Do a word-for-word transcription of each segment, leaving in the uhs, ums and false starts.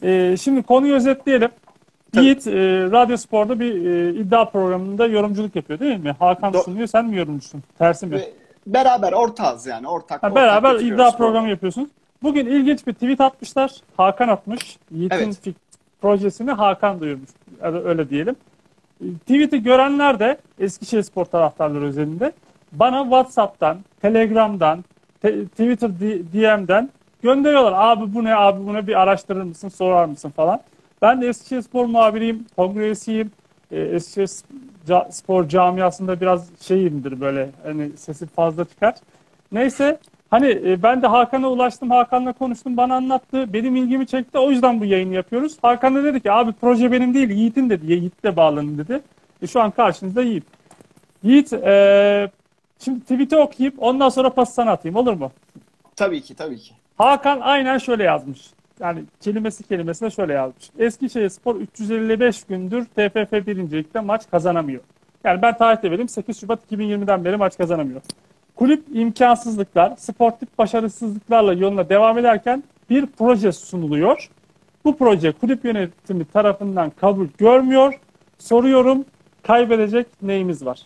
Ee, şimdi konuyu özetleyelim. Tabii. Yiğit e, Radyo Spor'da bir e, iddia programında yorumculuk yapıyor değil mi? Hakan Do sunuyor, sen mi yorumcusun? Tersi mi? ve beraber ortağız yani. Ortak Ha, ortak beraber iddia götürüyoruz programı programı. yapıyorsunuz. Bugün ilginç bir tweet atmışlar. Hakan atmış. Yiğit'in Evet. fik- projesini Hakan duyurmuş. Öyle, öyle diyelim. E, Tweet'i görenler de Eskişehirspor taraftarları özelinde bana WhatsApp'tan, Telegram'dan, te- Twitter D M'den gönderiyorlar. Abi bu ne, abi bu ne, bir araştırır mısın, sorar mısın falan. Ben de Eskişehirspor muhabiriyim, kongre üyesiyim. E, Eskişehirspor camiasında biraz şeyimdir böyle, hani sesi fazla çıkar. Neyse, hani e, ben de Hakan'a ulaştım, Hakan'la konuştum, bana anlattı, benim ilgimi çekti, o yüzden bu yayını yapıyoruz. Hakan da dedi ki abi proje benim değil, Yiğit'in dedi, Yiğit'le bağlanın dedi. E, şu an karşınızda Yiğit. Yiğit, e, şimdi tweet'i okuyup ondan sonra pas sana atayım, olur mu? Tabii ki, tabii ki. Hakan aynen şöyle yazmış. Yani kelimesi kelimesine şöyle yazmış. Eskişehirspor üç yüz elli beş gündür T F F birinci Lig'de maç kazanamıyor. Yani ben tarihte vereyim, sekiz Şubat iki bin yirmiden beri maç kazanamıyor. Kulüp imkansızlıklar, sportif başarısızlıklarla yoluna devam ederken bir proje sunuluyor. Bu proje kulüp yönetimi tarafından kabul görmüyor. Soruyorum, kaybedecek neyimiz var?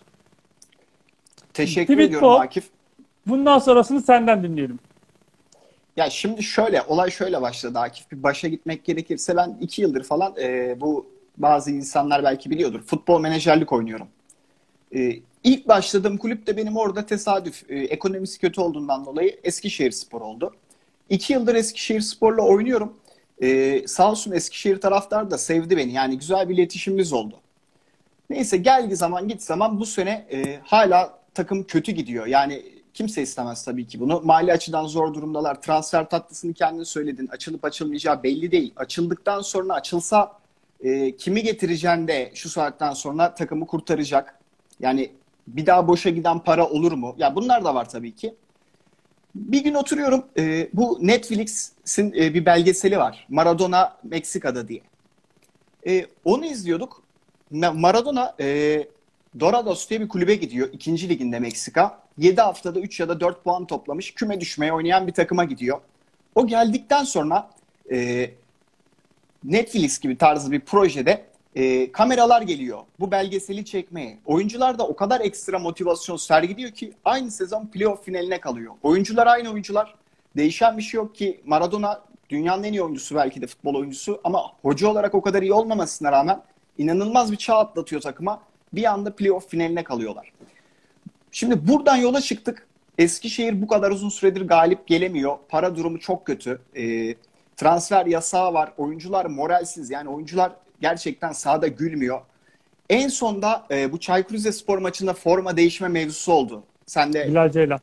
Teşekkür Tweet ediyorum bu. Akif. Bundan sonrasını senden dinleyelim. Ya şimdi şöyle, olay şöyle başladı Akif. Bir başa gitmek gerekirse ben iki yıldır falan e, bu bazı insanlar belki biliyordur. Futbol menajerlik oynuyorum. E, ilk başladığım kulüp de benim orada tesadüf. E, ekonomisi kötü olduğundan dolayı Eskişehirspor oldu. İki yıldır Eskişehirspor'la oynuyorum. E, sağ olsun Eskişehir taraftarı da sevdi beni. Yani güzel bir iletişimimiz oldu. Neyse geldi zaman git zaman bu sene e, hala takım kötü gidiyor. Yani kimse istemez tabii ki bunu. Mali açıdan zor durumdalar. Transfer tatlısını kendin söyledin. Açılıp açılmayacağı belli değil. Açıldıktan sonra açılsa e, kimi getireceğin de şu saatten sonra takımı kurtaracak. Yani bir daha boşa giden para olur mu? Ya bunlar da var tabii ki. Bir gün oturuyorum. E, bu Netflix'in e, bir belgeseli var. Maradona Meksika'da diye. E, onu izliyorduk. Maradona e, Dorados diye bir kulübe gidiyor. İkinci liginde Meksika. Yedi haftada üç ya da dört puan toplamış. Küme düşmeye oynayan bir takıma gidiyor. O geldikten sonra e, Netflix gibi tarzı bir projede e, kameralar geliyor. Bu belgeseli çekmeye. Oyuncular da o kadar ekstra motivasyon sergiliyor ki aynı sezon playoff finaline kalıyor. Oyuncular aynı oyuncular. Değişen bir şey yok ki Maradona dünyanın en iyi oyuncusu belki de futbol oyuncusu. Ama hoca olarak o kadar iyi olmamasına rağmen İnanılmaz bir çağ atlatıyor takıma. Bir anda playoff finaline kalıyorlar. Şimdi buradan yola çıktık. Eskişehir bu kadar uzun süredir galip gelemiyor. Para durumu çok kötü. E, transfer yasağı var. Oyuncular moralsiz. Yani oyuncular gerçekten sahada gülmüyor. En sonda e, bu Çaykur Rizespor maçında forma değişme mevzusu oldu. Sen de Bilal Ceylan.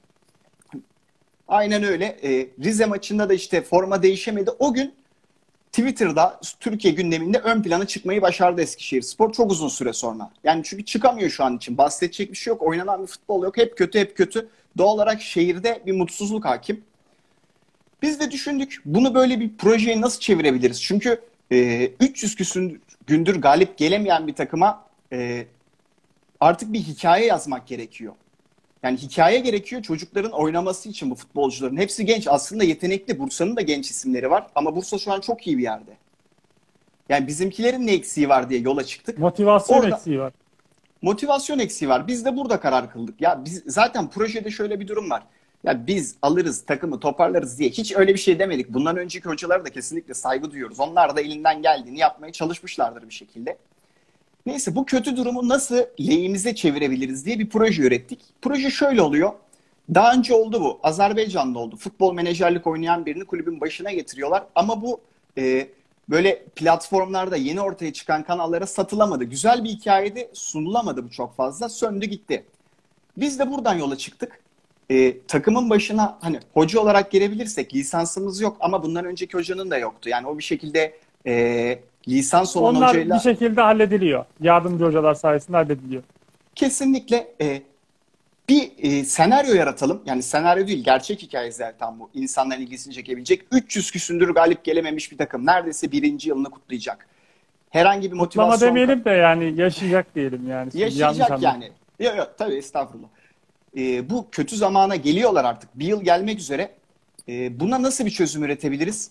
aynen öyle. E, Rize maçında da işte forma değişemedi. O gün Twitter'da Türkiye gündeminde ön plana çıkmayı başardı Eskişehirspor çok uzun süre sonra. Yani çünkü çıkamıyor şu an için. Bahsedecek bir şey yok. Oynanan bir futbol yok. Hep kötü hep kötü. Doğal olarak şehirde bir mutsuzluk hakim. Biz de düşündük bunu böyle bir projeye nasıl çevirebiliriz? Çünkü e, üç yüz küsür gündür galip gelemeyen bir takıma e, artık bir hikaye yazmak gerekiyor. Yani hikaye gerekiyor çocukların oynaması için bu futbolcuların. Hepsi genç. Aslında yetenekli. Bursa'nın da genç isimleri var. Ama Bursa şu an çok iyi bir yerde. Yani bizimkilerin ne eksiği var diye yola çıktık. Motivasyon Orada eksiği var. motivasyon eksiği var. Biz de burada karar kıldık. Ya biz zaten projede şöyle bir durum var. Ya biz alırız takımı toparlarız diye hiç öyle bir şey demedik. Bundan önceki hocalara da kesinlikle saygı duyuyoruz. Onlar da elinden geldiğini yapmaya çalışmışlardır bir şekilde. Neyse bu kötü durumu nasıl lehimize çevirebiliriz diye bir proje ürettik. Proje şöyle oluyor. Daha önce oldu bu. Azerbaycan'da oldu. Futbol menajerlik oynayan birini kulübün başına getiriyorlar. Ama bu e, böyle platformlarda yeni ortaya çıkan kanallara satılamadı. Güzel bir hikayede sunulamadı bu çok fazla. Söndü gitti. Biz de buradan yola çıktık. E, takımın başına hani hoca olarak gelebilirsek lisansımız yok ama bundan önceki hocanın da yoktu. Yani o bir şekilde e, lisans olan Onlar bir hocayla şekilde hallediliyor. Yardımcı hocalar sayesinde hallediliyor. kesinlikle e, bir e, senaryo yaratalım. Yani senaryo değil, gerçek hikaye zaten bu. İnsanların ilgisini çekebilecek. üç yüz küsündür galip gelememiş bir takım. Neredeyse birinci yılını kutlayacak. Herhangi bir Kutlama motivasyon demeyelim de yani yaşayacak diyelim yani. Şimdi yanlış yaşayacak anladım. yani. Yok yok tabii estağfurullah. E, bu kötü zamana geliyorlar artık. Bir yıl gelmek üzere. E, buna nasıl bir çözüm üretebiliriz?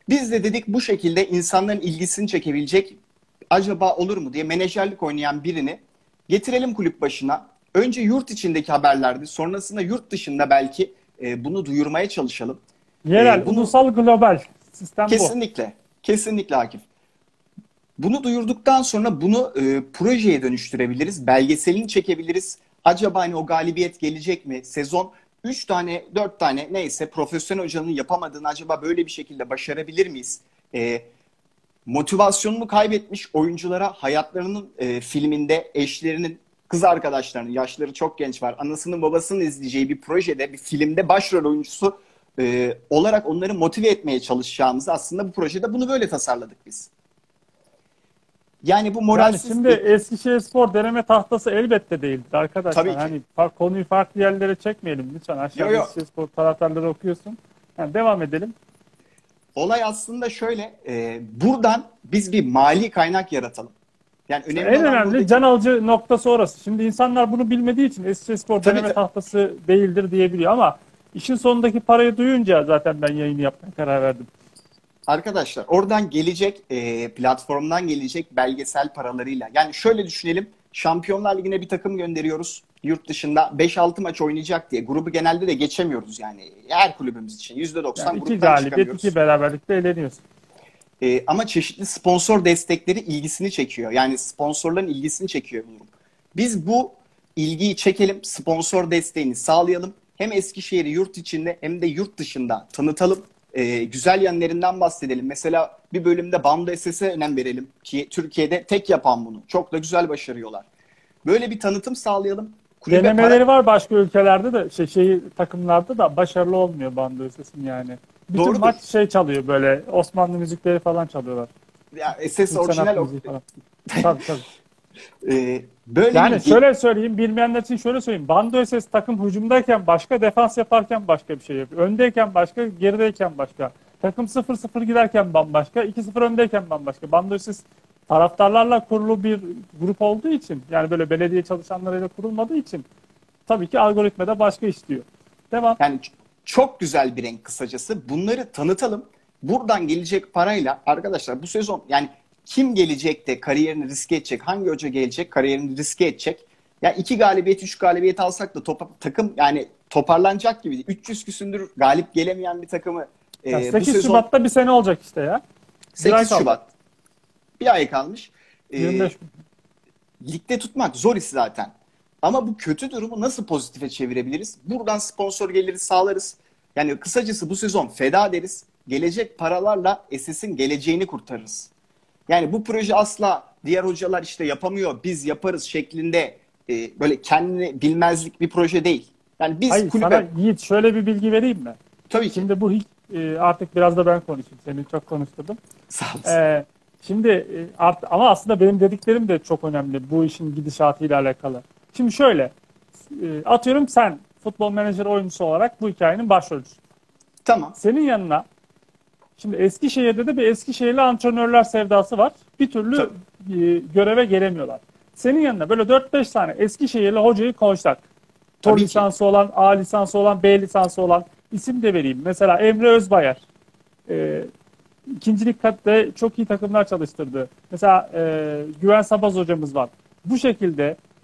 Biz de dedik bu şekilde insanların ilgisini çekebilecek acaba olur mu diye menajerlik oynayan birini getirelim kulüp başına. Önce yurt içindeki haberlerdi, sonrasında yurt dışında belki e, bunu duyurmaya çalışalım. Yerel, E, bunu ulusal, global sistem bu. kesinlikle, kesinlikle Akif. Bunu duyurduktan sonra bunu e, projeye dönüştürebiliriz, belgeselini çekebiliriz. Acaba hani o galibiyet gelecek mi? Sezon üç tane, dört tane neyse profesyonel hocanın yapamadığını acaba böyle bir şekilde başarabilir miyiz? E, motivasyonunu kaybetmiş oyunculara hayatlarının e, filminde eşlerinin, kız arkadaşlarının, yaşları çok genç var, anasının babasının izleyeceği bir projede, bir filmde başrol oyuncusu e, olarak onları motive etmeye çalışacağımızı aslında bu projede bunu böyle tasarladık biz. Yani bu Yani moralsiz şimdi bir... Eskişehirspor deneme tahtası elbette değildir arkadaşlar. Tabii ki. Hani fa- konuyu farklı yerlere çekmeyelim lütfen. Aşağıda Yo, yo. Eskişehirspor taraftarları okuyorsun. Yani devam edelim. Olay aslında şöyle, e, buradan biz bir mali kaynak yaratalım. Yani önemli En olan önemli buradaki... can alıcı noktası orası. Şimdi insanlar bunu bilmediği için Eskişehirspor Tabii, deneme tabii. tahtası değildir diyebiliyor ama işin sonundaki parayı duyunca zaten ben yayını yapmaya karar verdim. Arkadaşlar oradan gelecek, e, platformdan gelecek belgesel paralarıyla. Yani şöyle düşünelim, Şampiyonlar Ligi'ne bir takım gönderiyoruz. Yurt dışında beş altı maç oynayacak diye. Grubu genelde de geçemiyoruz yani. Her kulübümüz için yüzde doksan Yani iki gruptan galibiyet, çıkamıyoruz. iki beraberlikle eğleniyorsun. E, ama çeşitli sponsor destekleri ilgisini çekiyor. Yani sponsorların ilgisini çekiyor bu durum. Biz bu ilgiyi çekelim, sponsor desteğini sağlayalım. Hem Eskişehir'i yurt içinde hem de yurt dışında tanıtalım. E, güzel yanlarından bahsedelim. Mesela bir bölümde Bando S S'e önem verelim ki Türkiye'de tek yapan bunu. Çok da güzel başarıyorlar. Böyle bir tanıtım sağlayalım. Kulübe Denemeleri para... var başka ülkelerde de şey, şey takımlarda da başarılı olmuyor Bando Öses'in yani. Bütün Doğrudur. maç şey çalıyor böyle Osmanlı müzikleri falan çalıyorlar. Ya, S S Türk orijinal sanat o. müziği falan. Tabii tabii. E, böyle Yani bir... şöyle söyleyeyim, bilmeyenler için şöyle söyleyeyim. Bando Öses takım hücumdayken başka, defans yaparken başka bir şey yapıyor. Öndeyken başka, gerideyken başka. Takım sıfır sıfır giderken bambaşka, iki sıfır öndeyken bambaşka. Bando Öses taraftarlarla kurulu bir grup olduğu için, yani böyle belediye çalışanlarıyla kurulmadığı için tabii ki algoritmada başka işliyor. Devam. Yani ç- çok güzel bir renk kısacası. Bunları tanıtalım. Buradan gelecek parayla arkadaşlar bu sezon yani kim gelecek de kariyerini riske edecek? Hangi hoca gelecek kariyerini riske edecek? Ya iki galibiyet, üç galibiyet alsak da topa- takım yani toparlanacak gibi. üç yüz küsündür galip gelemeyen bir takımı e, Ya bu sekiz sezon Şubat'ta bir sene olacak işte ya. Bir ay sekiz kaldı. Şubat. Bir ay kalmış. E, yirmi beş gün. ligde tutmak zor iş zaten. Ama bu kötü durumu nasıl pozitife çevirebiliriz? Buradan sponsor geliri sağlarız. Yani kısacası bu sezon feda deriz. Gelecek paralarla S S'in geleceğini kurtarırız. Yani bu proje asla diğer hocalar işte yapamıyor, biz yaparız şeklinde e, böyle kendini bilmezlik bir proje değil. Yani biz Hayır kulübe... sana Yiğit şöyle bir bilgi vereyim mi? Tabii ki. Şimdi bu hiç, e, artık biraz da ben konuşayım. Seni çok konuşturdum. Sağ olasın. E, şimdi e, art, ama aslında benim dediklerim de çok önemli bu işin gidişatıyla alakalı. Şimdi şöyle e, atıyorum sen futbol menajer oyuncusu olarak bu hikayenin başrolüsün. Tamam. Senin yanına şimdi Eskişehir'de de bir Eskişehirli antrenörler sevdası var. Bir türlü e, göreve gelemiyorlar. Senin yanına böyle dört beş tane Eskişehirli hocayı koysak. Tor Tabii ki. lisansı olan, A lisansı olan, B lisansı olan isim de vereyim. Mesela Emre Özbayar. E, ikincilik katta çok iyi takımlar çalıştırdı. Mesela e, Güven Sabaz hocamız var. Bu şekilde e,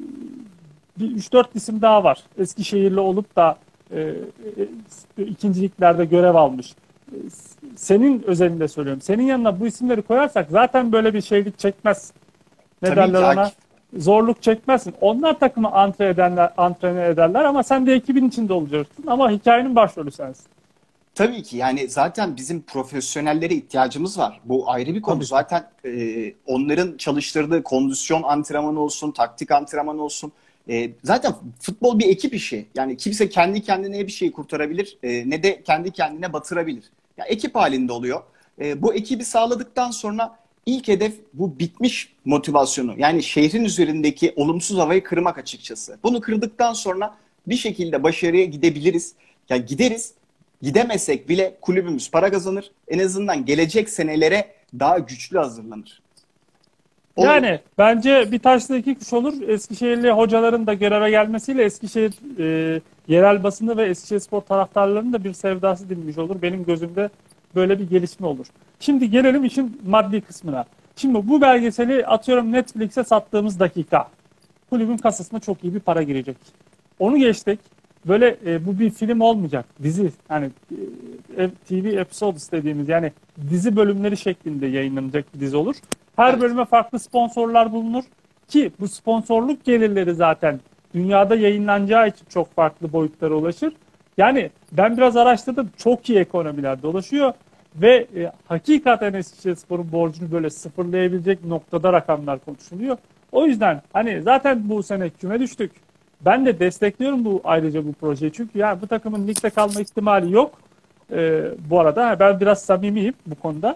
bir üç dört isim daha var. Eskişehirli olup da e, e, ikinciliklerde görev almış. E, senin özelinde söylüyorum. Senin yanına bu isimleri koyarsak zaten böyle bir şeylik çekmez. Ne Tabii derler ki, ona? Akif. Zorluk çekmezsin. Onlar takımı antre edenler, antrenör ederler ama sen de ekibin içinde olacaksın. Ama hikayenin başrolü sensin. Tabii ki yani zaten bizim profesyonellere ihtiyacımız var. Bu ayrı bir konu. Tabii. Zaten e, onların çalıştırdığı kondisyon antrenmanı olsun, taktik antrenmanı olsun. E, zaten futbol bir ekip işi. Yani kimse kendi kendine bir şey kurtarabilir e, ne de kendi kendine batırabilir. Ya ekip halinde oluyor. E, bu ekibi sağladıktan sonra ilk hedef bu bitmiş motivasyonu. Yani şehrin üzerindeki olumsuz havayı kırmak açıkçası. Bunu kırdıktan sonra bir şekilde başarıya gidebiliriz. Ya gideriz. Gidemesek bile kulübümüz para kazanır. En azından gelecek senelere daha güçlü hazırlanır. Olur. Yani bence bir taşla iki kuş olur. Eskişehirli hocaların da göreve gelmesiyle Eskişehir e, yerel basını ve Eskişehirspor taraftarlarının da bir sevdası dinmiş olur. Benim gözümde böyle bir gelişme olur. Şimdi gelelim işin maddi kısmına. Şimdi bu belgeseli atıyorum Netflix'e sattığımız dakika kulübün kasasına çok iyi bir para girecek. Onu geçtik. Böyle e, bu bir film olmayacak. Dizi. Yani e, T V episodes dediğimiz yani dizi bölümleri şeklinde yayınlanacak bir dizi olur. Her Evet. bölüme farklı sponsorlar bulunur ki bu sponsorluk gelirleri zaten dünyada yayınlanacağı için çok farklı boyutlara ulaşır. Yani ben biraz araştırdım. Çok iyi ekonomiler dolaşıyor ve e, hakikaten Eskişehirspor'un borcunu böyle sıfırlayabilecek noktada rakamlar konuşuluyor. O yüzden hani zaten bu sene küme düştük. Ben de destekliyorum bu ayrıca bu projeyi. Çünkü ya bu takımın ligde kalma ihtimali yok. Ee, bu arada ben biraz samimiyim bu konuda.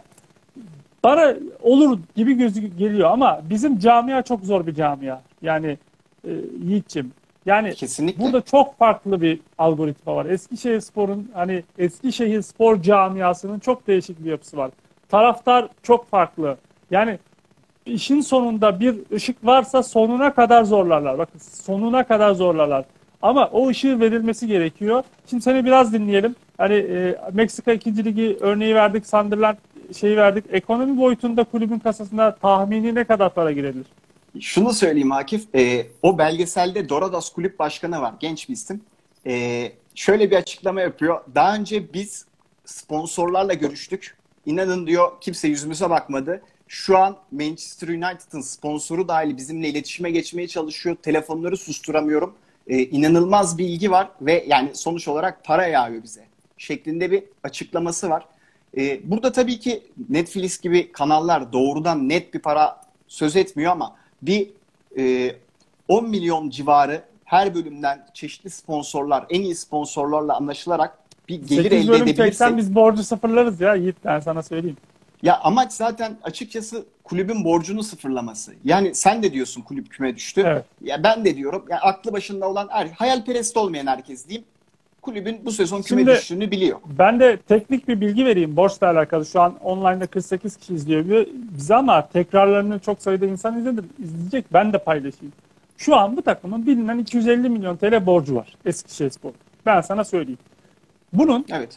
Bana olur gibi gözü geliyor ama bizim camia çok zor bir camia. Yani e, Yiğit'ciğim. Yani Kesinlikle. burada çok farklı bir algoritma var. Eskişehirspor'un hani Eskişehirspor camiasının çok değişik bir yapısı var. Taraftar çok farklı. Yani işin sonunda bir ışık varsa sonuna kadar zorlarlar. Bakın sonuna kadar zorlarlar. Ama o ışığı verilmesi gerekiyor. Şimdi seni biraz dinleyelim. Hani e, Meksika ikinci. Ligi örneği verdik, Sunderland şeyi verdik. Ekonomi boyutunda kulübün kasasına tahmini ne kadar para girebilir? Şunu söyleyeyim Akif. E, o belgeselde Dorados Kulüp Başkanı var. Genç bir isim. E, şöyle bir açıklama yapıyor. Daha önce biz sponsorlarla görüştük. İnanın diyor kimse yüzümüze bakmadı. Şu an Manchester United'ın sponsoru dahil bizimle iletişime geçmeye çalışıyor. Telefonları susturamıyorum. Ee, inanılmaz bir ilgi var ve yani sonuç olarak para yağıyor bize şeklinde bir açıklaması var. Ee, burada tabii ki Netflix gibi kanallar doğrudan net bir para söz etmiyor ama bir e, on milyon civarı her bölümden çeşitli sponsorlar, en iyi sponsorlarla anlaşılarak bir gelir sekiz elde bölüm edebilirsek. çeksen biz borcu sıfırlarız ya Yiğit, ben sana söyleyeyim. Ya amaç zaten açıkçası kulübün borcunu sıfırlaması. Yani sen de diyorsun kulüp küme düştü. Evet. Ya ben de diyorum. Ya aklı başında olan, her, hayalperest olmayan herkes diyeyim. Kulübün bu sezon küme Şimdi düştüğünü biliyor. ben de teknik bir bilgi vereyim borçla alakalı. Şu an online'da kırk sekiz kişi izliyor bizi ama tekrarlarını çok sayıda insan izledi, izleyecek. Ben de paylaşayım. Şu an bu takımın bilinen iki yüz elli milyon T L borcu var Eskişehirspor. Ben sana söyleyeyim. Bunun Evet.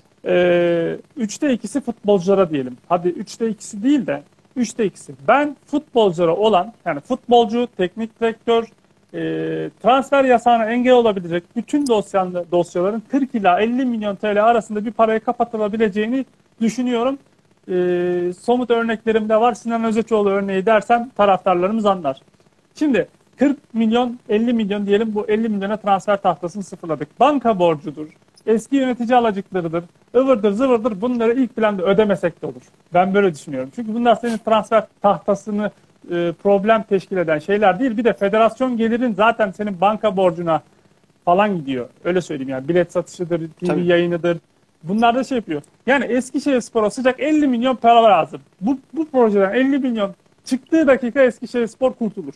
e, üçte ikisi futbolculara diyelim. Hadi üçte ikisi değil de üçte ikisi. Ben futbolculara olan, yani futbolcu, teknik direktör, e, transfer yasağına engel olabilecek bütün dosyanlı, dosyaların kırk ila elli milyon T L arasında bir paraya kapatılabileceğini düşünüyorum. E, somut örneklerim de var. Sinan Özeçoğlu örneği dersem taraftarlarımız anlar. Şimdi kırk milyon, elli milyon diyelim, bu elli milyona transfer tahtasını sıfırladık. Banka borcudur, eski yönetici alacaklarıdır, ıvırdır zıvırdır, bunları ilk planda ödemesek de olur. Ben böyle düşünüyorum. Çünkü bunlar senin transfer tahtasını e, problem teşkil eden şeyler değil. Bir de federasyon gelirin zaten senin banka borcuna falan gidiyor. Öyle söyleyeyim yani. Bilet satışıdır, T V Tabii. yayınıdır. Bunlar da şey yapıyor. Yani Eskişehirspor'a sıcak elli milyon para lazım. Bu, bu projeden elli milyon çıktığı dakika Eskişehirspor kurtulur.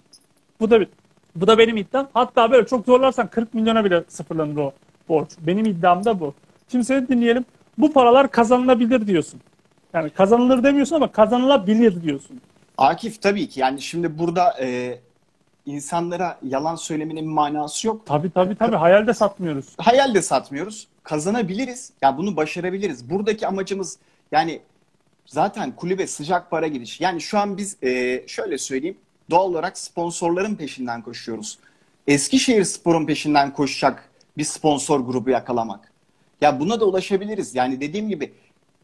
Bu da bu da benim iddiam. Hatta böyle çok zorlarsan kırk milyona bile sıfırlanır o borç. Benim iddiam da bu. Şimdi seni dinleyelim. Bu paralar kazanılabilir diyorsun. Yani kazanılır demiyorsun ama kazanılabilir diyorsun. Akif tabii ki yani şimdi burada e, insanlara yalan söylemenin bir manası yok. Tabii tabii tabii. Hayal de satmıyoruz. Hayal de satmıyoruz. Kazanabiliriz. Ya bunu başarabiliriz. Buradaki amacımız yani zaten kulübe sıcak para giriş. Yani şu an biz e, şöyle söyleyeyim. Doğal olarak sponsorların peşinden koşuyoruz. Eskişehirspor'un peşinden koşacak bir sponsor grubu yakalamak. Ya buna da ulaşabiliriz. Yani dediğim gibi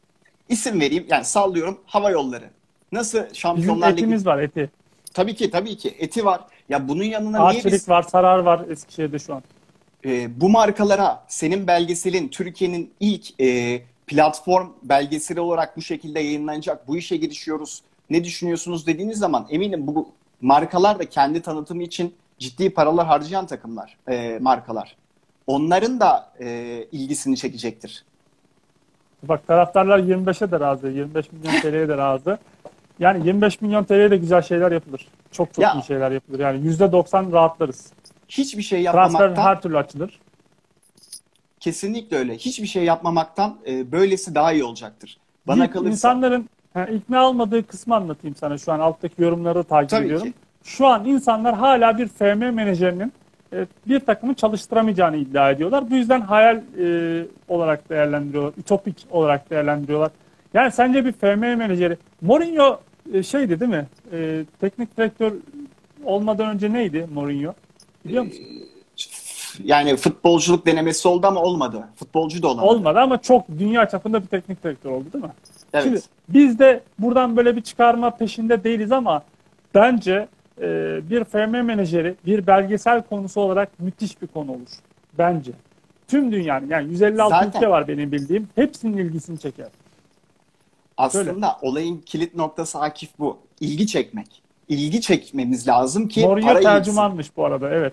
isim vereyim. Yani sallıyorum, hava yolları. Nasıl Bizim Şampiyonlar Ligi? etimiz var, eti. Tabii ki tabii ki eti var. Ya bunun yanına niye Arçelik biz var, Sarar var Eskişehir'de şu an. e, bu markalara senin belgeselin Türkiye'nin ilk e, platform belgeseli olarak bu şekilde yayınlanacak, bu işe girişiyoruz, ne düşünüyorsunuz dediğiniz zaman eminim bu markalar da kendi tanıtımı için ciddi paralar harcayan takımlar, e, markalar. Onların da e, ilgisini çekecektir. Bak taraftarlar yirmi beşe de razı, yirmi beş milyon T L'ye de razı. Yani yirmi beş milyon T L'ye de güzel şeyler yapılır. Çok çok Ya, iyi şeyler yapılır. Yani yüzde doksan rahatlarız. Hiçbir şey Transfer yapmamaktan her türlü açılır. kesinlikle öyle. Hiçbir şey yapmamaktan e, böylesi daha iyi olacaktır. Bana İlk kalırsa. insanların yani ikna olmadığı kısmı anlatayım sana. Şu an alttaki yorumları takip Tabii ediyorum. ki. Şu an insanlar hala bir F M menajerinin e, bir takımı çalıştıramayacağını iddia ediyorlar. Bu yüzden hayal e, olarak değerlendiriyorlar. Ütopik olarak değerlendiriyorlar. Yani sence bir F M menajeri, Mourinho e, şeydi değil mi? E, teknik direktör olmadan önce neydi Mourinho? Biliyor musun? Yani futbolculuk denemesi oldu ama olmadı. Futbolcu da olamadı. Olmadı ama çok dünya çapında bir teknik direktör oldu değil mi? Evet. Şimdi biz de buradan böyle bir çıkarma peşinde değiliz ama bence e, bir F M menajeri bir belgesel konusu olarak müthiş bir konu olur. Bence. Tüm dünyanın, yani yüz elli altı Zaten ülke var benim bildiğim. Hepsinin ilgisini çeker. Söyle. aslında olayın kilit noktası Akif bu. İlgi çekmek. İlgi çekmemiz lazım ki Mourinho para gitsin. tercümanmış bu arada, evet.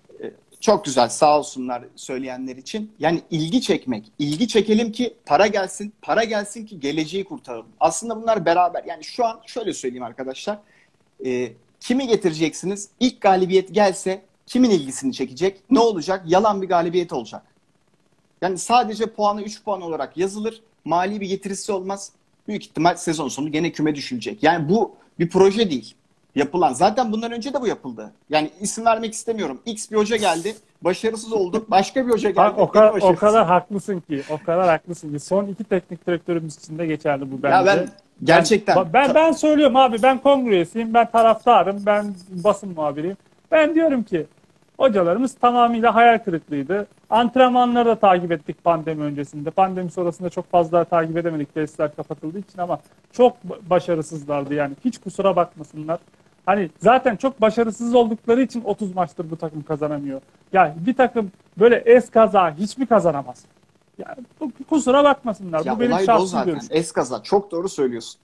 Çok güzel, sağ olsunlar söyleyenler için. Yani ilgi çekmek. İlgi çekelim ki para gelsin. Para gelsin ki geleceği kurtaralım. Aslında bunlar beraber. Yani şu an şöyle söyleyeyim arkadaşlar. E, kimi getireceksiniz? İlk galibiyet gelse kimin ilgisini çekecek? Ne olacak? Yalan bir galibiyet olacak. Yani sadece puanı üç puan olarak yazılır. Mali bir getirisi olmaz. Büyük ihtimal sezon sonu gene küme düşülecek. Yani bu bir proje değil. Yapılan. Zaten bundan önce de bu yapıldı. Yani isim vermek istemiyorum. X bir hoca geldi. Başarısız oldu. Başka bir hoca geldi. Bak, o kadar, o kadar haklısın ki. O kadar haklısın ki. Son iki teknik direktörümüz için de geçerli bu bence. Ya ben gerçekten. Ben, ben, ben söylüyorum abi, ben kongre üyesiyim, ben taraftarım, ben basın muhabiriyim. Ben diyorum ki hocalarımız tamamıyla hayal kırıklığıydı. Antrenmanları da takip ettik pandemi öncesinde. Pandemi sonrasında çok fazla takip edemedik tesisler kapatıldığı için ama çok başarısızlardı yani. Hiç kusura bakmasınlar. Hani zaten çok başarısız oldukları için otuz maçtır bu takım kazanamıyor. Yani bir takım böyle eskaza hiç mi kazanamaz? Yani kusura bakmasınlar. Ya bu benim olay da o şahsi zaten. görüşüm. Eskaza. Çok doğru söylüyorsun.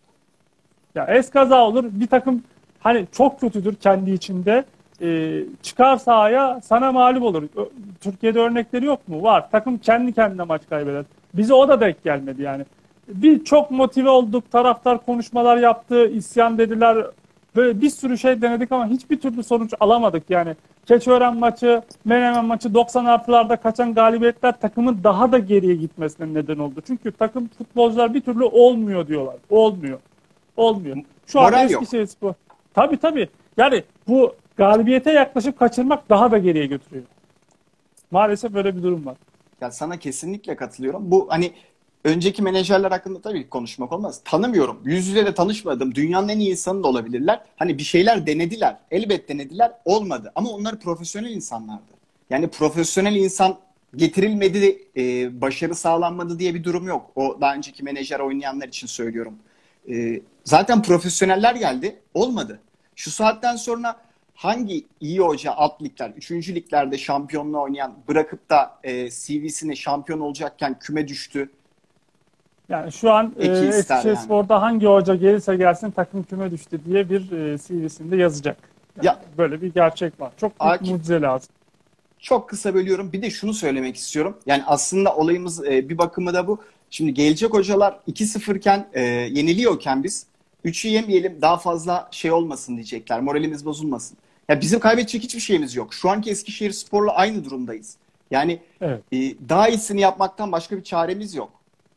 Ya eskaza olur. Bir takım hani çok kötüdür kendi içinde. Ee, çıkar sahaya sana mağlup olur. Türkiye'de örnekleri yok mu? Var. Takım kendi kendine maç kaybeder. Bize o da denk gelmedi yani. Bir çok motive olduk. Taraftar konuşmalar yaptı. İsyan dediler. Böyle bir sürü şey denedik ama hiçbir türlü sonuç alamadık yani. Keçiören maçı, Menemen maçı doksan artılarda kaçan galibiyetler takımın daha da geriye gitmesine neden oldu. Çünkü takım futbolcular bir türlü olmuyor diyorlar. Olmuyor. Olmuyor. Şu an Eskişehirspor. Tabii tabii. Yani bu galibiyete yaklaşıp kaçırmak daha da geriye götürüyor. Maalesef böyle bir durum var. Ya sana kesinlikle katılıyorum. Bu hani önceki menajerler hakkında tabii ki konuşmak olmaz. Tanımıyorum. Yüz yüze de tanışmadım. Dünyanın en iyi insanı da olabilirler. Hani bir şeyler denediler. Elbet denediler. Olmadı. Ama onlar profesyonel insanlardı. Yani profesyonel insan getirilmedi, e, başarı sağlanmadı diye bir durum yok. O daha önceki menajer oynayanlar için söylüyorum. E, zaten profesyoneller geldi. Olmadı. Şu saatten sonra hangi iyi hoca alt ligler, üçüncü liglerde şampiyonluğu oynayan bırakıp da e, C V'sine şampiyon olacakken küme düştü? Yani şu an e, Eskişehirspor'da yani hangi hoca gelirse gelsin takım küme düştü diye bir e, C V'sinde yazacak. Yani ya, böyle bir gerçek var. Çok büyük mucize lazım. Çok kısa bölüyorum. Bir de şunu söylemek istiyorum. Yani aslında olayımız e, bir bakımı da bu. Şimdi gelecek hocalar iki sıfır iken e, yeniliyorken biz üçü yemeyelim daha fazla şey olmasın diyecekler. Moralimiz bozulmasın. Ya bizim kaybedecek hiçbir şeyimiz yok. Şu anki Eskişehirspor'la aynı durumdayız. Yani evet. e, daha iyisini yapmaktan başka bir çaremiz yok.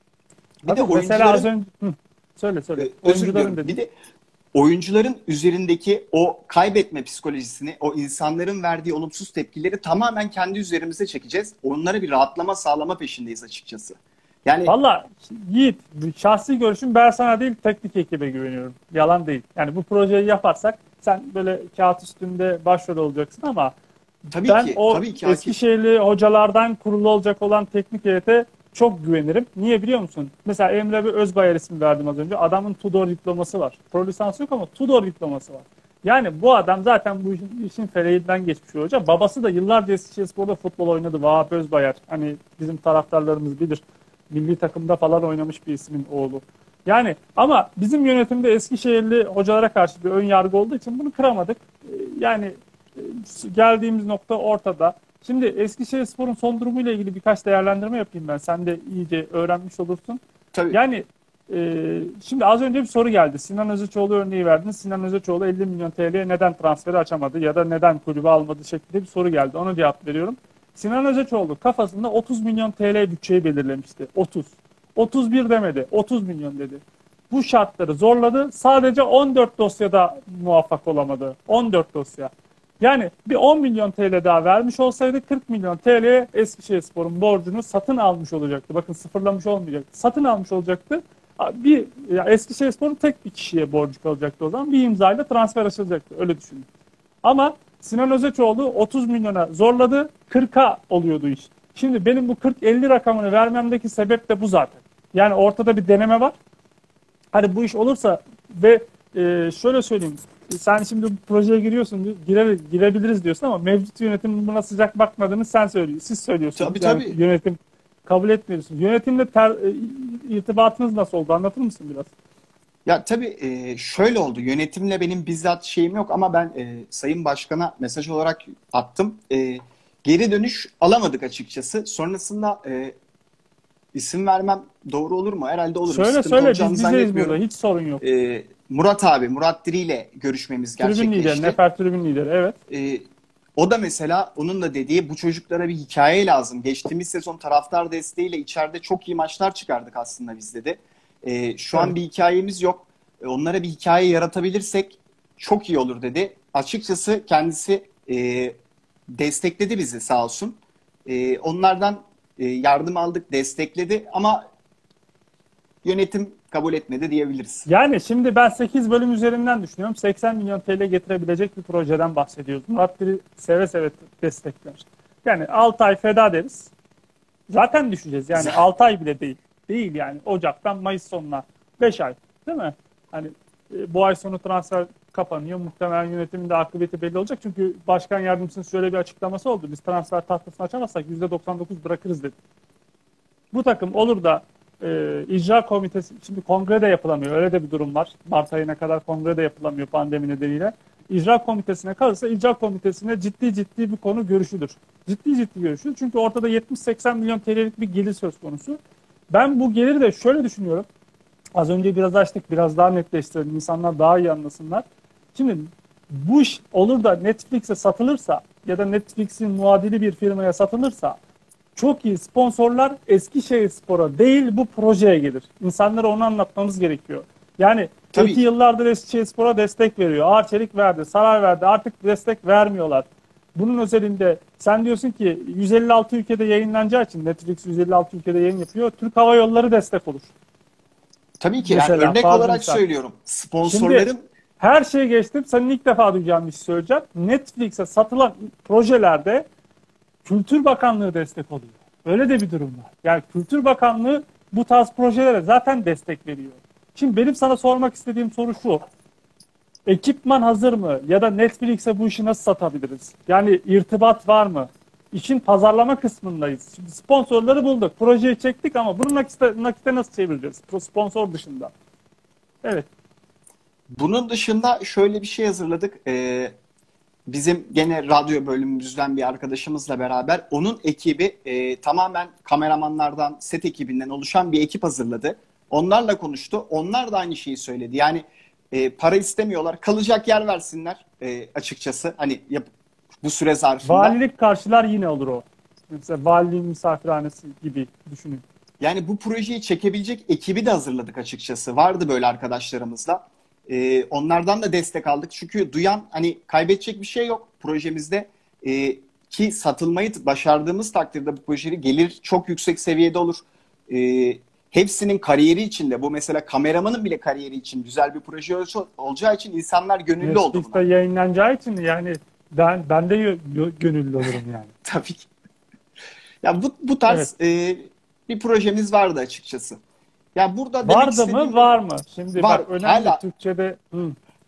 Bir Tabii de oyuncuların az önce Hı, söyle söyle. E, özür diliyorum. Bir de oyuncuların üzerindeki o kaybetme psikolojisini, o insanların verdiği olumsuz tepkileri tamamen kendi üzerimize çekeceğiz. Onlara bir rahatlama sağlama peşindeyiz açıkçası. Yani valla Yiğit, şahsi görüşüm, ben sana değil teknik ekibe güveniyorum. Yalan değil. Yani bu projeyi yaparsak sen böyle kağıt üstünde başrol olacaksın ama tabii ben ki, o tabii ki, Eskişehirli hocalardan kurulu olacak olan teknik heyete çok güvenirim. Niye biliyor musun? Mesela Emre bir Özbayar ismi verdim az önce. Adamın Tudor diploması var. Pro lisans yok ama Tudor diploması var. Yani bu adam zaten bu işin, işin feleğinden geçmiş bir hoca. Babası da yıllarca Eskişehirspor'da futbol oynadı. Vahap Özbayar. Hani bizim taraftarlarımız bilir. Milli takımda falan oynamış bir ismin oğlu. Yani ama bizim yönetimde Eskişehirli hocalara karşı bir ön yargı olduğu için bunu kıramadık. Yani geldiğimiz nokta ortada. Şimdi Eskişehirspor'un son durumuyla ilgili birkaç değerlendirme yapayım ben. Sen de iyice öğrenmiş olursun. Tabii. Yani e, şimdi az önce bir soru geldi. Sinan Özeçoğlu örneği verdiniz. Sinan Özeçoğlu elli milyon T L'ye neden transferi açamadı ya da neden kulübü almadı şeklinde bir soru geldi. Ona cevap veriyorum. Sinan Özeçoğlu kafasında otuz milyon T L bütçeyi belirlemişti. otuz. otuz bir demedi. otuz milyon dedi. Bu şartları zorladı. Sadece on dört dosyada muvaffak olamadı. on dört dosya. Yani bir on milyon T L daha vermiş olsaydı kırk milyon T L'ye Eskişehirspor'un borcunu satın almış olacaktı. Bakın sıfırlamış olmayacaktı. Satın almış olacaktı. Bir ya Eskişehirspor'un tek bir kişiye borcu kalacaktı o zaman. Bir imzayla transfer açılacaktı. Öyle düşünün. Ama Sinan Özeçoğlu otuz milyona zorladı. kırka oluyordu iş. Şimdi benim bu kırk elli rakamını vermemdeki sebep de bu zaten. Yani ortada bir deneme var. Hani bu iş olursa ve e, şöyle söyleyeyim. Sen şimdi bu projeye giriyorsun, girer, girebiliriz diyorsun ama mevcut yönetimin buna sıcak bakmadığını sen söylüyorsun. Siz söylüyorsunuz. Tabii yani tabii. Yönetim kabul etmiyorsun. Yönetimle ter, e, irtibatınız nasıl oldu? Anlatır mısın biraz? Ya tabii e, şöyle oldu. Yönetimle benim bizzat şeyim yok ama ben e, Sayın Başkan'a mesaj olarak attım. E, geri dönüş alamadık açıkçası. Sonrasında e, isim vermem doğru olur mu? Herhalde olur. Bir Söyle sıkıntı söyle, olacağını biz bizeyiz zannetmiyorum. burada. Hiç sorun yok. E, Murat abi, Murat Diri ile görüşmemiz Tribün lideri, gerçekleşti. Nefer tribün lideri, evet. E, o da mesela onun da dediği bu çocuklara bir hikaye lazım. Geçtiğimiz sezon taraftar desteğiyle içeride çok iyi maçlar çıkardık aslında biz dedi. E, şu Evet. an bir hikayemiz yok. E, onlara bir hikaye yaratabilirsek çok iyi olur dedi. Açıkçası kendisi e, destekledi bizi sağ olsun. E, onlardan e, yardım aldık, destekledi ama yönetim kabul etmedi diyebiliriz. Yani şimdi ben sekiz bölüm üzerinden düşünüyorum. seksen milyon T L getirebilecek bir projeden bahsediyoruz. Murat Biri seve seve destekler. Yani altı ay feda deriz. Zaten düşeceğiz. Yani altı ay bile değil. Değil yani. Ocak'tan Mayıs sonuna beş ay. Değil mi? Hani e, bu ay sonu transfer kapanıyor. Muhtemelen yönetimin de akıbeti belli olacak. Çünkü başkan yardımcısının şöyle bir açıklaması oldu. Biz transfer tahtasını açamazsak yüzde doksan dokuz bırakırız dedi. Bu takım olur da e, icra komitesi, şimdi kongre de yapılamıyor. Öyle de bir durum var. Mart ayına kadar kongre de yapılamıyor pandemi nedeniyle. İcra komitesine kalırsa icra komitesine ciddi ciddi bir konu görüşülür. Ciddi ciddi görüşülür. Çünkü ortada yetmiş seksen milyon T L'lik bir gelir söz konusu. Ben bu geliri de şöyle düşünüyorum. Az önce biraz açtık, biraz daha netleştirelim. İnsanlar daha iyi anlasınlar. Şimdi bu iş olur da Netflix'e satılırsa ya da Netflix'in muadili bir firmaya satılırsa çok iyi sponsorlar Eskişehirspor'a değil bu projeye gelir. İnsanlara onu anlatmamız gerekiyor. Yani Tabii. iki yıllardır Eskişehirspor'a destek veriyor. Arçelik verdi, Saray verdi. Artık destek vermiyorlar. Bunun özelinde sen diyorsun ki yüz elli altı ülkede yayınlanacağı için Netflix yüz elli altı ülkede yayın yapıyor. Türk Hava Yolları destek olur. Tabii ki Mesela, yani örnek bazı olarak insan. söylüyorum. Sponsorların Şimdi her şeyi geçtim. Senin ilk defa duyacağın bir şey söyleyeceğim. Netflix'e satılan projelerde Kültür Bakanlığı destek oluyor. Öyle de bir durum var. Yani Kültür Bakanlığı bu tarz projelere zaten destek veriyor. Şimdi benim sana sormak istediğim soru şu. Ekipman hazır mı? Ya da Netflix'e bu işi nasıl satabiliriz? Yani irtibat var mı? İşin pazarlama kısmındayız. Şimdi sponsorları bulduk. Projeyi çektik ama bunu nakite, nakite nasıl çevireceğiz? Sponsor dışında. Evet. bunun dışında şöyle bir şey hazırladık. Ee, bizim gene radyo bölümümüzden bir arkadaşımızla beraber onun ekibi e, tamamen kameramanlardan, set ekibinden oluşan bir ekip hazırladı. Onlarla konuştu. Onlar da aynı şeyi söyledi. Yani e, para istemiyorlar. Kalacak yer versinler e, açıkçası. Hani yap, bu süre zarfında. Valilik karşılar yine olur o. Mesela valiliğin misafirhanesi gibi düşünün. Yani bu projeyi çekebilecek ekibi de hazırladık açıkçası. Vardı böyle arkadaşlarımızla. Ee, onlardan da destek aldık. Çünkü duyan hani kaybedecek bir şey yok projemizde. Ee, ki satılmayı başardığımız takdirde bu projeyi gelir çok yüksek seviyede olur. Ee, hepsinin kariyeri için de bu mesela kameramanın bile kariyeri için güzel bir proje olacağı için insanlar gönüllü oldu Netflix'te buna. yayınlanacağı için yani ben ben de gö- gö- gönüllü olurum yani. Tabii ki. Ya bu, bu tarz e, bir projemiz vardı açıkçası. Ya burada demek Vardı istediğim mı var mı? Şimdi Var, bak önemli hala. Türkçe'de hı.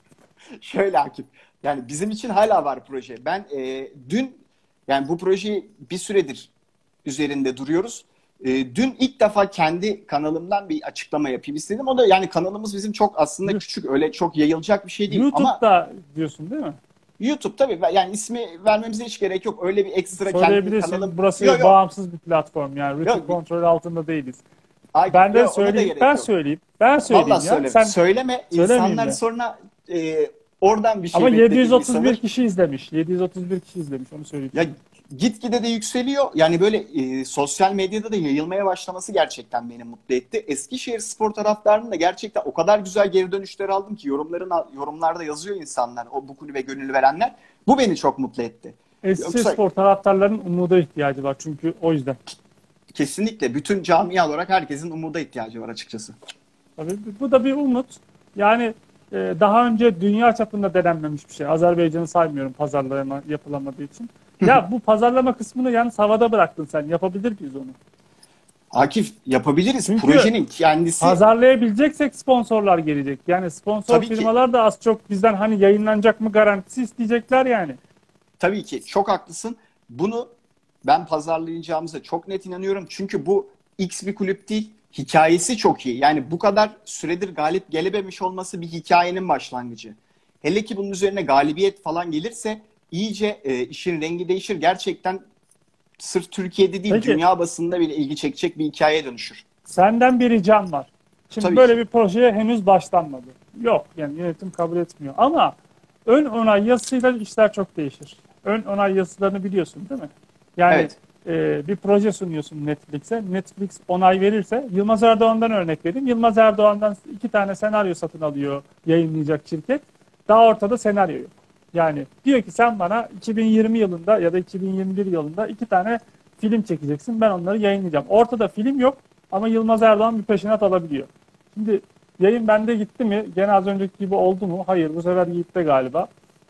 şöyle Akif. Yani bizim için hala var proje. Ben e, dün yani bu projeyi bir süredir üzerinde duruyoruz. E, dün ilk defa kendi kanalımdan bir açıklama yapayım istedim. O da yani kanalımız bizim çok aslında küçük. Öyle çok yayılacak bir şey değil. Ama YouTube'da diyorsun değil mi? YouTube tabii yani ismi vermemize hiç gerek yok. Öyle bir ekstra kendi Söyleyebilirsin. kanalım. Burası Yok, yok. bağımsız bir platform yani. Rütük Yok. kontrolü altında değiliz. Akif, Ben de yok, ona da söyleyeyim. gerek Ben yok. söyleyeyim. Ben söyleyeyim Vallahi ya. söyleme. Sen Söyleme. söylemeyeyim İnsanlar mi? sonra e, oradan bir şey Ama beklediğini yedi yüz otuz bir sanır. kişi izlemiş. yedi yüz otuz bir kişi izlemiş. Onu söyleyeyim. Ya gitgide de yükseliyor. Yani böyle e, sosyal medyada da yayılmaya başlaması gerçekten beni mutlu etti. Eskişehirspor taraftarının da gerçekten o kadar güzel geri dönüşler aldım ki yorumların yorumlarda yazıyor insanlar, o bu kulübe gönül verenler. Bu beni çok mutlu etti. Eskişehirspor taraftarlarının umuda ihtiyacı var çünkü o yüzden. Kesinlikle bütün camia olarak herkesin umuda ihtiyacı var açıkçası. Tabii bu da bir umut. Yani e, daha önce dünya çapında denenmemiş bir şey. Azerbaycan'ı saymıyorum pazarlama yapılamadığı için. Ya bu pazarlama kısmını yalnız havada bıraktın sen. Yapabilir miyiz onu? Akif, yapabiliriz. Çünkü Projenin kendisi pazarlayabileceksek sponsorlar gelecek. Yani sponsor tabii ki firmalar da az çok bizden hani yayınlanacak mı garantisi isteyecekler yani. tabii ki çok haklısın. Bunu ben pazarlayacağımıza çok net inanıyorum. Çünkü bu X bir kulüp değil. Hikayesi çok iyi. Yani bu kadar süredir galip gelememiş olması bir hikayenin başlangıcı. Hele ki bunun üzerine galibiyet falan gelirse iyice e, işin rengi değişir. Gerçekten sırf Türkiye'de değil, Peki dünya basınında bile ilgi çekecek bir hikayeye dönüşür. senden bir ricam var. Şimdi Tabii ki. böyle bir projeye henüz başlanmadı. Yok yani yönetim kabul etmiyor. Ama ön onay yazısıyla işler çok değişir. Ön onay yazılarını biliyorsun değil mi? Yani Evet. e, bir proje sunuyorsun Netflix'e. Netflix onay verirse Yılmaz Erdoğan'dan örnek vereyim. Yılmaz Erdoğan'dan iki tane senaryo satın alıyor yayınlayacak şirket. Daha ortada senaryo yok. Yani diyor ki sen bana iki bin yirmi yılında ya da iki bin yirmi bir yılında iki tane film çekeceksin. Ben onları yayınlayacağım. Ortada film yok ama Yılmaz Erdoğan bir peşinat alabiliyor. Şimdi yayın bende gitti mi? Gene az önceki gibi oldu mu? Hayır, bu sefer gitti galiba.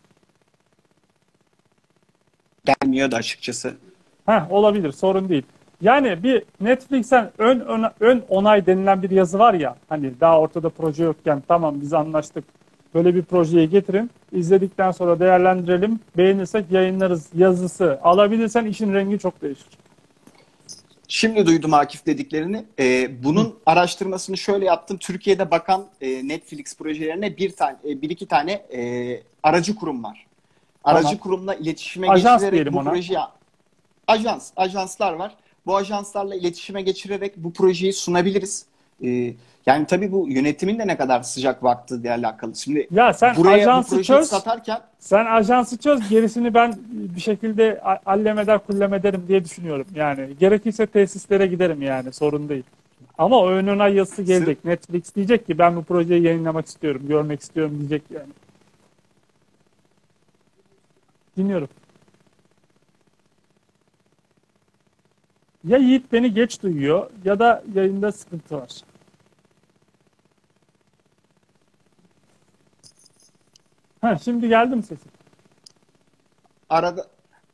Gelmiyor da açıkçası. Heh, olabilir, sorun değil. Yani bir Netflix'ten ön, ön, ön onay denilen bir yazı var ya, hani daha ortada proje yokken tamam biz anlaştık. Böyle bir projeyi getirin, izledikten sonra değerlendirelim, beğenirsek yayınlarız yazısı. Alabilirsen işin rengi çok değişir. Şimdi duydum Akif dediklerini. Ee, bunun Hı, araştırmasını şöyle yaptım. Türkiye'de bakan e, Netflix projelerine bir tane, e, bir iki tane e, aracı kurum var. tamam. Aracı kurumla iletişime Ajans geçirerek diyelim bu ona. projeyi ajans, ajanslar var. Bu ajanslarla iletişime geçirerek bu projeyi sunabiliriz. Ee, yani tabii bu yönetimin de ne kadar sıcak baktığı alakalı. Şimdi Ya sen buraya bu ajansı projeyi çöz, satarken sen ajansı çöz, gerisini ben bir şekilde a- allem kullem ederim diye düşünüyorum. Yani gerekirse tesislere giderim yani, sorun değil. Ama o ön onay yazısı sırf gelecek. Netflix diyecek ki ben bu projeyi yayınlamak istiyorum, görmek istiyorum diyecek yani. Dinliyorum. Ya Yiğit beni geç duyuyor ya da yayında sıkıntı var. Ha, şimdi geldi mi sesim? arada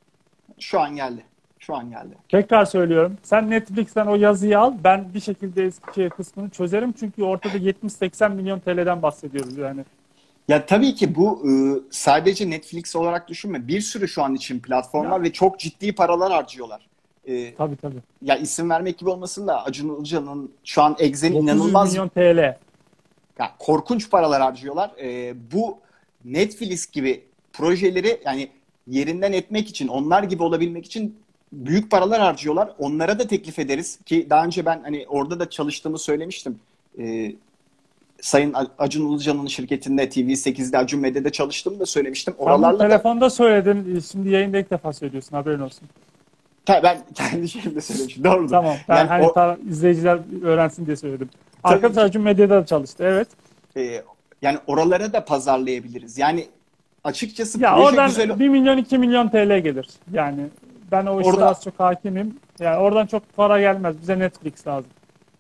şu an geldi. Şu an geldi. Tekrar söylüyorum. Sen Netflix'ten o yazıyı al. Ben bir şekilde Eskişehir kısmını çözerim. Çünkü ortada yetmiş seksen milyon T L'den bahsediyoruz yani. Ya tabii ki bu e, sadece Netflix olarak düşünme. Bir sürü şu an için platform Ya var ve çok ciddi paralar harcıyorlar. E, tabii tabii. ya isim vermek gibi olmasın da Acun Ilıcalı'nın şu an Exxen'in dokuz yüz inanılmaz milyon T L. ya korkunç paralar harcıyorlar. E, bu Netflix gibi projeleri yani yerinden etmek için, onlar gibi olabilmek için büyük paralar harcıyorlar. Onlara da teklif ederiz ki daha önce ben hani orada da çalıştığımı söylemiştim. E, Sayın Acun Ilıcalı'nın şirketinde T V sekizde Acun Medya'da çalıştığımı da söylemiştim. Sen bunu Oralarla da telefonda söyledin. Şimdi yayında ilk defa söylüyorsun. Haberin olsun. ta- ben kendi şeyimde söylemiştim. Doğrudur. Tamam. Ben Yani hani o ta- izleyiciler öğrensin diye söyledim. tabii Arkadaş ki Acun Medya'da da çalıştı. Evet. e, yani oralara da pazarlayabiliriz. Yani açıkçası Ya proje güzel. oradan bir milyon iki milyon T L gelir. Yani ben o işlere Orada az çok hakimim. Yani oradan çok para gelmez. Bize Netflix lazım.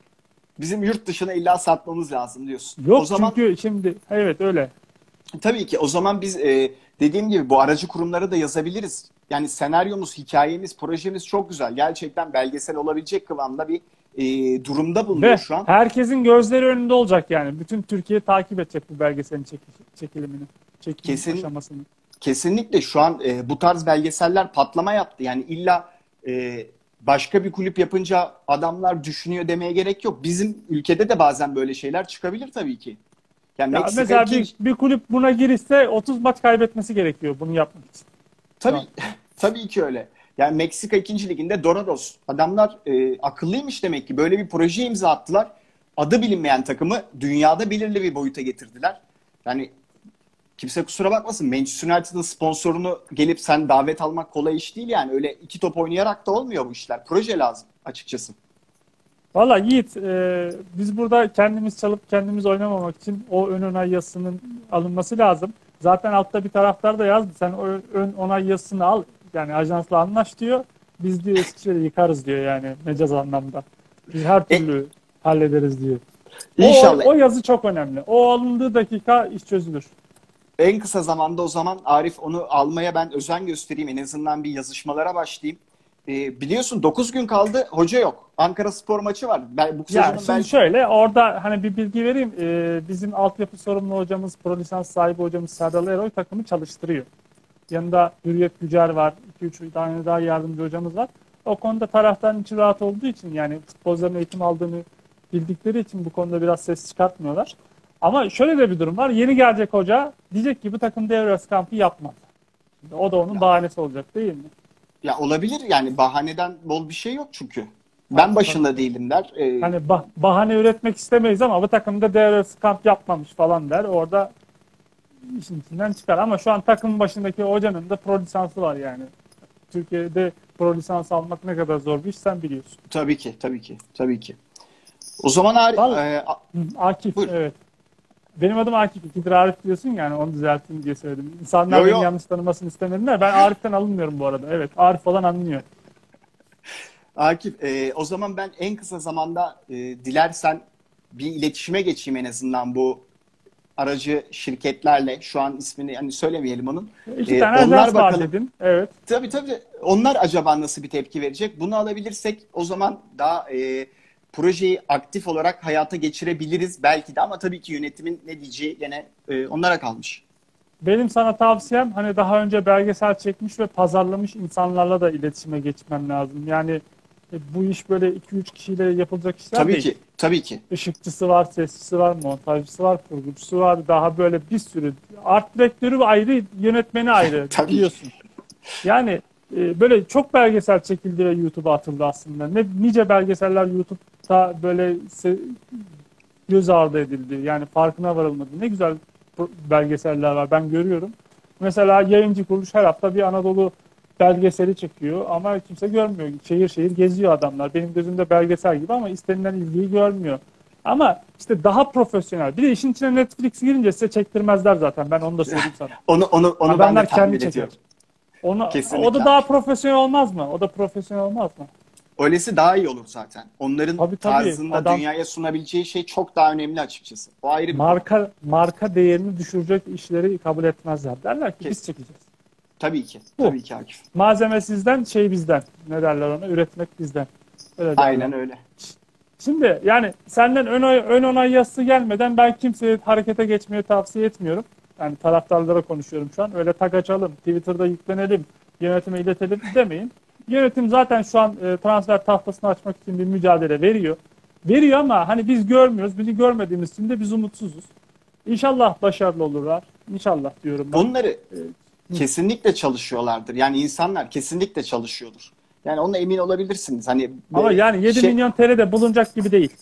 bizim yurt dışına illa satmamız lazım diyorsun. O Yok zaman çünkü şimdi evet öyle. tabii ki o zaman biz e, dediğim gibi bu aracı kurumlara da yazabiliriz. Yani senaryomuz, hikayemiz, projemiz çok güzel. Gerçekten belgesel olabilecek kıvamda bir e, durumda bulunuyor Ve şu an. herkesin gözleri önünde olacak yani. Bütün Türkiye takip edecek bu belgeselin çek çekilimini, çekim Kesin aşamasını. Kesinlikle şu an e, bu tarz belgeseller patlama yaptı. Yani illa e, başka bir kulüp yapınca adamlar düşünüyor demeye gerek yok. Bizim ülkede de bazen böyle şeyler çıkabilir tabii ki. Yani Ya Meksika mesela bir, ikinci bir kulüp buna girişse otuz maç kaybetmesi gerekiyor bunu yapmak için. Şu tabii an. tabii ki öyle. Yani Meksika ikinci liginde Dorados. Adamlar e, akıllıymış demek ki. Böyle bir proje imza attılar. Adı bilinmeyen takımı dünyada belirli bir boyuta getirdiler. Yani kimse kusura bakmasın. Manchester United'ın sponsorunu gelip sen davet almak kolay iş değil yani. Öyle iki top oynayarak da olmuyor bu işler. Proje lazım açıkçası. Valla Yiğit, e, biz burada kendimiz çalıp kendimiz oynamamak için o ön onay yazısının alınması lazım. Zaten altta bir taraftar da yazdı. Sen o ön onay yazısını al. Yani ajansla anlaş diyor. Biz diyor Eskişehir'i yıkarız diyor yani mecaz anlamda. Biz her E, türlü hallederiz diyor. O, İnşallah. o yazı çok önemli. O alındığı dakika iş çözülür. En kısa zamanda o zaman Arif onu almaya ben özen göstereyim. En azından bir yazışmalara başlayayım. Ee, biliyorsun dokuz gün kaldı. Hoca yok. Ankaraspor maçı var. Ben, bu Ya sezonun şimdi belki... şöyle orada hani bir bilgi vereyim. Ee, bizim altyapı sorumlu hocamız, pro lisans sahibi hocamız Serdal Eroy takımı çalıştırıyor. Yanında Hürriyet Gücer var. iki üç tane daha yardımcı hocamız var. O konuda taraftarın içi rahat olduğu için yani futbolcuların eğitim aldığını bildikleri için bu konuda biraz ses çıkartmıyorlar. Ama şöyle de bir durum var. Yeni gelecek hoca diyecek ki bu takım devre arası kampı yapmaz. O da onun Ya, bahanesi olacak değil mi? ya olabilir yani bahaneden bol bir şey yok çünkü. Ben başında değilim der. Ee, Hani bah- bahane üretmek istemeyiz ama bu takımda devre arası kamp yapmamış falan der. Orada işin içinden çıkar. Ama şu an takımın başındaki hocanın da pro lisansı var yani. Türkiye'de pro lisans almak ne kadar zor bir iş sen biliyorsun. tabii ki, tabii ki, tabii ki. O zaman Arif, Vallahi, e, a- hı, Akif buyur. evet. Benim adım Akif. İkidir Arif diyorsun yani onu düzelteyim diye söyledim. İnsanlar Yo beni yo. yanlış tanımasını istemediler. Ben Arif'ten alınmıyorum bu arada. Evet Arif falan anlıyor. Akif, e, o zaman ben en kısa zamanda e, dilersen bir iletişime geçeyim en azından bu aracı şirketlerle. Şu an ismini hani söylemeyelim onun. İki E, tane onlar ajans var bakalım. dedin. Evet. Tabii tabii. Onlar acaba nasıl bir tepki verecek? Bunu alabilirsek o zaman daha e, projeyi aktif olarak hayata geçirebiliriz belki de ama tabii ki yönetimin ne diyeceği gene e, onlara kalmış. Benim sana tavsiyem hani daha önce belgesel çekmiş ve pazarlamış insanlarla da iletişime geçmem lazım. Yani e, bu iş böyle iki üç kişiyle yapılacak işler Tabii değil. ki, tabii ki. Işıkçısı var, sesçisi var, montajcısı var, kurgucusu var. Daha böyle bir sürü. Art direktörü ayrı, yönetmeni ayrı Tabii ki. biliyorsun. Yani e, böyle çok belgesel çekildi ve YouTube'a atıldı aslında. Ne nice belgeseller YouTube'da böyle se- göz ardı edildi. Yani farkına varılmadı. Ne güzel pro- belgeseller var. Ben görüyorum. Mesela yayıncı kuruluş her hafta bir Anadolu belgeseli çekiyor ama kimse görmüyor. Şehir şehir geziyor adamlar. Benim gözümde belgesel gibi ama istenilen ilgiyi görmüyor. Ama işte daha profesyonel. Bir de işin içine Netflix girince size çektirmezler zaten. Ben onu da söyleyeyim sana. Onu onu onu ben de Adamlar tahmin kendi çeker. ediyorum. Onu, o Kesinlikle. da daha profesyonel olmaz mı? O da profesyonel olmaz mı? Öylesi daha iyi olur zaten. Onların Tabii tabii. tarzında Adam dünyaya sunabileceği şey çok daha önemli açıkçası. O ayrı bir konu. marka marka değerini düşürecek işleri kabul etmezler. Derler ki biz Kes. çekeceğiz. Tabii ki. Bu. Tabii ki Akif. Malzeme sizden, şey bizden. Ne derler ona? Üretmek bizden. Öyle derler. Aynen öyle. Şimdi yani senden ön, ön onay yazısı gelmeden ben kimseye harekete geçmeyi tavsiye etmiyorum. Yani taraftarlara konuşuyorum şu an. Öyle tak açalım, Twitter'da yüklenelim, yönetime iletelim demeyin. Yönetim zaten şu an e, transfer tahtasını açmak için bir mücadele veriyor. Veriyor ama hani biz görmüyoruz. Bizi görmediğimiz için de biz umutsuzuz. İnşallah başarılı olurlar. İnşallah diyorum ben. Bunları E, kesinlikle çalışıyorlardır. Yani insanlar kesinlikle çalışıyordur. Yani ona emin olabilirsiniz. Hani Ama e, yani yedi şey milyon T L de bulunacak gibi değil.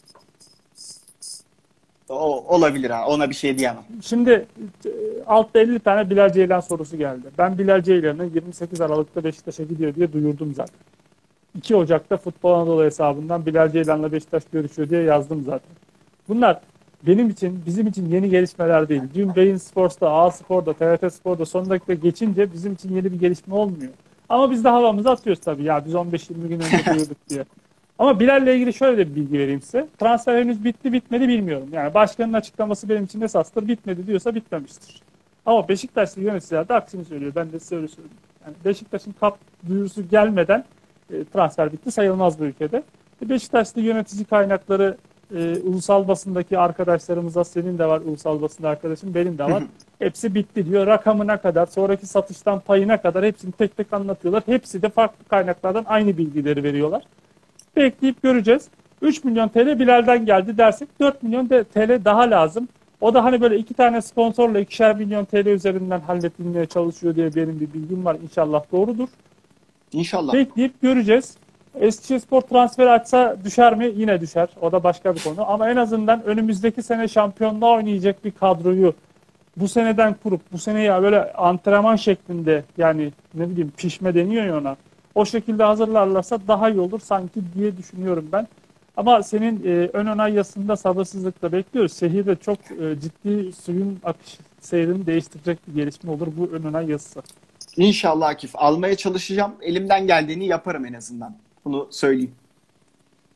o, olabilir ha. Ona bir şey diyemem. Şimdi e, altta elli tane Bilal Ceylan sorusu geldi. Ben Bilal Ceylan'ı yirmi sekiz Aralık'ta Beşiktaş'a gidiyor diye duyurdum zaten. iki Ocak'ta Futbol Anadolu hesabından Bilal Ceylan'la Beşiktaş görüşüyor diye yazdım zaten. Bunlar benim için, bizim için yeni gelişmeler değil. Dün Bein Sports'ta, A Spor'da, T R T Spor'da son dakika geçince bizim için yeni bir gelişme olmuyor. Ama biz de havamızı atıyoruz tabii ya biz on beş yirmi gün önce duyurduk diye. Ama Bilal'le ilgili şöyle de bir bilgi vereyim size. Transfer henüz bitti bitmedi bilmiyorum. Yani başkanın açıklaması benim için esastır. Bitmedi diyorsa bitmemiştir. Ama Beşiktaşlı yöneticiler de aksini söylüyor. Ben de size öyle söyleyeyim. Yani Beşiktaş'ın kap duyurusu gelmeden e, transfer bitti sayılmaz bu ülkede. E, Beşiktaşlı yönetici kaynakları e, ulusal basındaki arkadaşlarımıza senin de var ulusal basında arkadaşım benim de var. Hepsi bitti diyor. Rakamına kadar, sonraki satıştan payına kadar hepsini tek tek anlatıyorlar. Hepsi de farklı kaynaklardan aynı bilgileri veriyorlar. Bekleyip göreceğiz. üç milyon T L Bilal'den geldi dersek dört milyon T L daha lazım. O da hani böyle iki tane sponsorla ikişer milyon T L üzerinden halledilmeye çalışıyor diye benim bir bilgim var. İnşallah doğrudur. İnşallah. Bekleyip göreceğiz. Eskişehirspor transferi açsa düşer mi? Yine düşer. O da başka bir konu. Ama en azından önümüzdeki sene şampiyonluğa oynayacak bir kadroyu bu seneden kurup bu seneye böyle antrenman şeklinde yani ne bileyim pişme deniyor ya ona. O şekilde hazırlarlarsa daha iyi olur sanki diye düşünüyorum ben. Ama senin e, ön onay yazısında sabırsızlıkla bekliyoruz. Şehirde çok e, ciddi suyun akış seyrini değiştirecek bir gelişme olur bu ön onay yazısı. İnşallah Akif. Almaya çalışacağım. Elimden geldiğini yaparım en azından. Bunu söyleyeyim.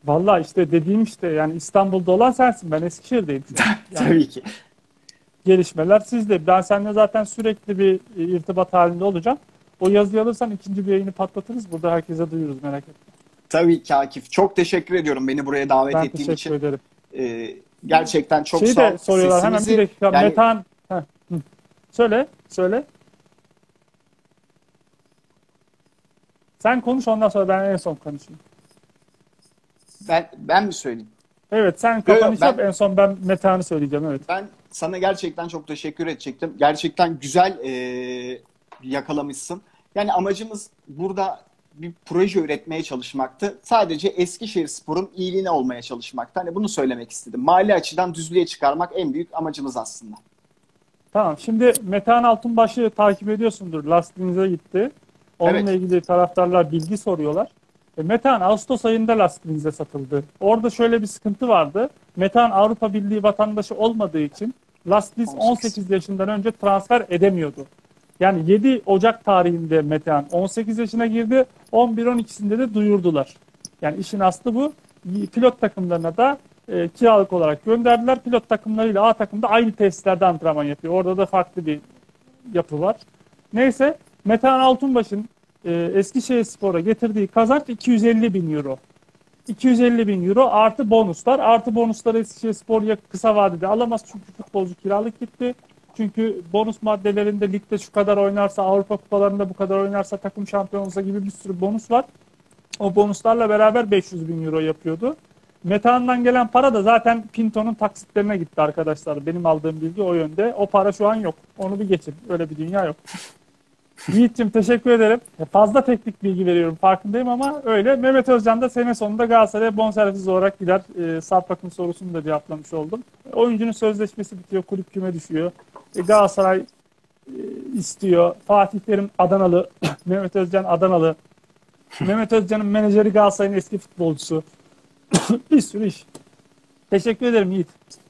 Vallahi işte dediğim işte yani İstanbul'da olan sensin. Ben Eskişehir'deyim şu an. Yani Tabii ki. gelişmeler sizde. Ben seninle zaten sürekli bir e, irtibat halinde olacağım. O yazıyı alırsan ikinci bir yayını patlatırız. Burada herkese duyururuz, merak etme. Tabii ki Akif. Çok teşekkür ediyorum beni buraya davet Ben ettiğin teşekkür için. ederim. Ee, gerçekten çok Şeyi sağ ol. de soruyorlar hemen bir Sesimizi dakika. yani Metehan. Heh, hı. Söyle, söyle. Sen konuş, ondan sonra ben en son konuşayım. ben ben mi söyleyeyim? Evet, sen Yok, yok, kapanış yap, ben en son ben Metehan'ı söyleyeceğim, evet. ben sana gerçekten çok teşekkür edecektim. Gerçekten güzel e, yakalamışsın. Yani amacımız burada bir proje üretmeye çalışmaktı. Sadece Eskişehirspor'un iyiliğine olmaya çalışmaktı. Hani bunu söylemek istedim. Mali açıdan düzlüğe çıkarmak en büyük amacımız aslında. Tamam, şimdi Metehan Altunbaş'ı takip ediyorsundur. Lastiğinize gitti. Onunla Evet. ilgili taraftarlar bilgi soruyorlar. E, Metehan Ağustos ayında lastiğinize satıldı. Orada şöyle bir sıkıntı vardı. Metehan Avrupa Birliği vatandaşı olmadığı için Lastis on sekiz. on sekiz yaşından önce transfer edemiyordu. Yani yedi Ocak tarihinde Metehan on sekiz yaşına girdi. on bir on ikisinde de duyurdular. Yani işin aslı bu. Pilot takımlarına da e, kiralık olarak gönderdiler. Pilot takımlarıyla A takımda aynı tesislerde antrenman yapıyor. Orada da farklı bir yapı var. Neyse, Metehan Altunbaş'ın e, Eskişehirspor'a getirdiği kazanç iki yüz elli bin euro. iki yüz elli bin euro artı bonuslar. Artı bonusları Eskişehirspor ya kısa vadede alamaz çünkü futbolcu kiralık gitti. Çünkü bonus maddelerinde ligde şu kadar oynarsa, Avrupa kupalarında bu kadar oynarsa, takım şampiyon olsa gibi bir sürü bonus var. O bonuslarla beraber beş yüz bin euro yapıyordu. Metehan'dan gelen para da zaten Pinto'nun taksitlerine gitti arkadaşlar. Benim aldığım bilgi o yönde. O para şu an yok. Onu bir geçin. Öyle bir dünya yok. Yiğit'ciğim teşekkür ederim. Fazla teknik bilgi veriyorum farkındayım ama öyle. Mehmet Özcan da sene sonunda Galatasaray'a bonservis olarak gider. E, sağ bakım sorusunu da cevaplamış oldum. Oyuncunun sözleşmesi bitiyor. Kulüp küme düşüyor. E, Galatasaray e, istiyor. Fatih Terim Adanalı. Mehmet Özcan Adanalı. Mehmet Özcan'ın menajeri Galatasaray'ın eski futbolcusu. Bir sürü iş. Teşekkür ederim Yiğit.